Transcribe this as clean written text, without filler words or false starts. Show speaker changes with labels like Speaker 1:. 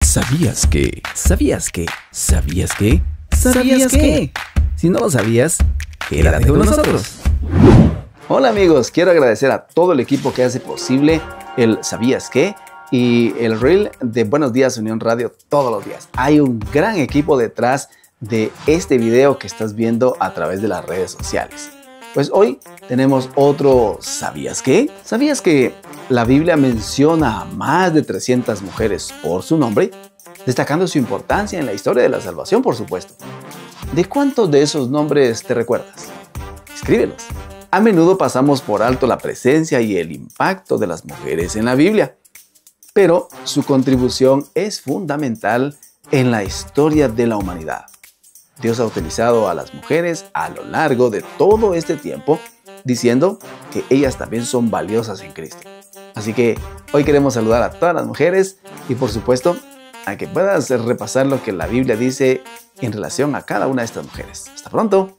Speaker 1: ¿Sabías que? ¿Sabías que? ¿Sabías que? ¿Sabías que? Si no lo sabías, quédate con nosotros. Hola amigos, quiero agradecer a todo el equipo que hace posible el ¿Sabías qué? Y el reel de Buenos Días Unión Radio todos los días. Hay un gran equipo detrás de este video que estás viendo a través de las redes sociales. Pues hoy tenemos otro ¿Sabías qué? ¿Sabías que la Biblia menciona a más de 300 mujeres por su nombre? Destacando su importancia en la historia de la salvación, por supuesto. ¿De cuántos de esos nombres te recuerdas? Escríbelos. A menudo pasamos por alto la presencia y el impacto de las mujeres en la Biblia, pero su contribución es fundamental en la historia de la humanidad. Dios ha utilizado a las mujeres a lo largo de todo este tiempo, diciendo que ellas también son valiosas en Cristo. Así que hoy queremos saludar a todas las mujeres y por supuesto a que puedas repasar lo que la Biblia dice en relación a cada una de estas mujeres. Hasta pronto.